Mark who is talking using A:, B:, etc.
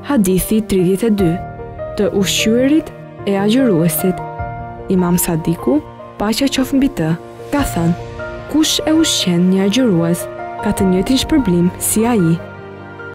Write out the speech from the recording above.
A: Hadithi 32, të ushqyerit e agjëruesit. Imam Sadiku, paqja qoftë mbi të, ka thënë: kush e ushqen një agjërues ka të njëjtin shpërblim si ai.